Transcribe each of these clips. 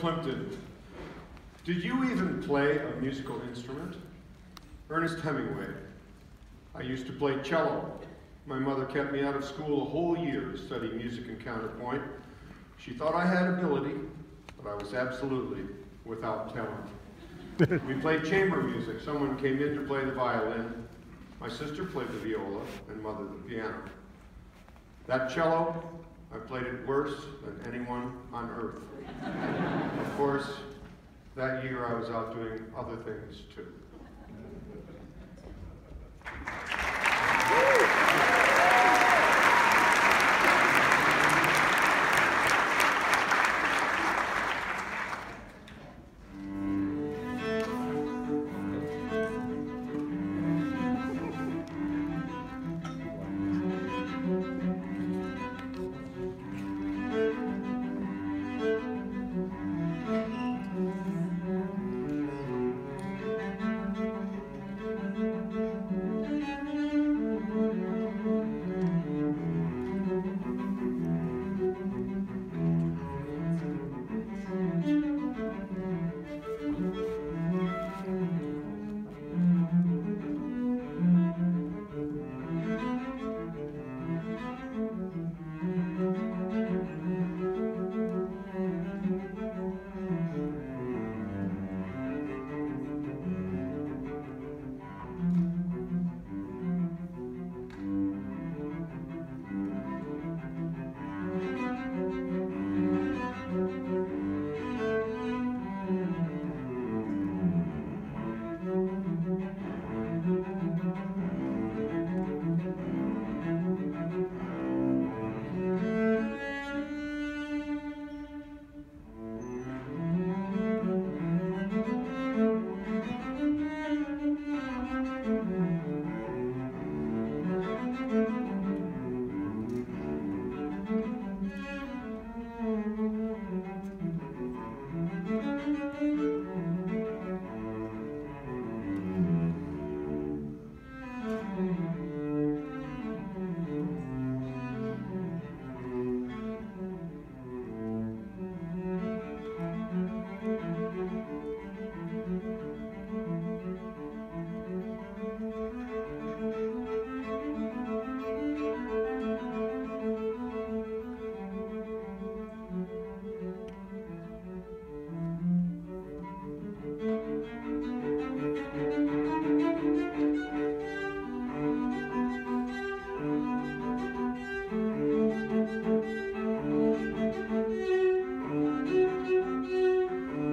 Plimpton, did you even play a musical instrument? Ernest Hemingway. I used to play cello. My mother kept me out of school a whole year to study music and counterpoint. She thought I had ability, but I was absolutely without talent. We played chamber music. Someone came in to play the violin. My sister played the viola, and mother the piano. That cello, I played it worse than anyone on earth. Of course, that year I was out doing other things too.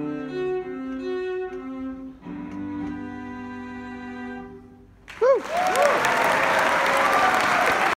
Woo!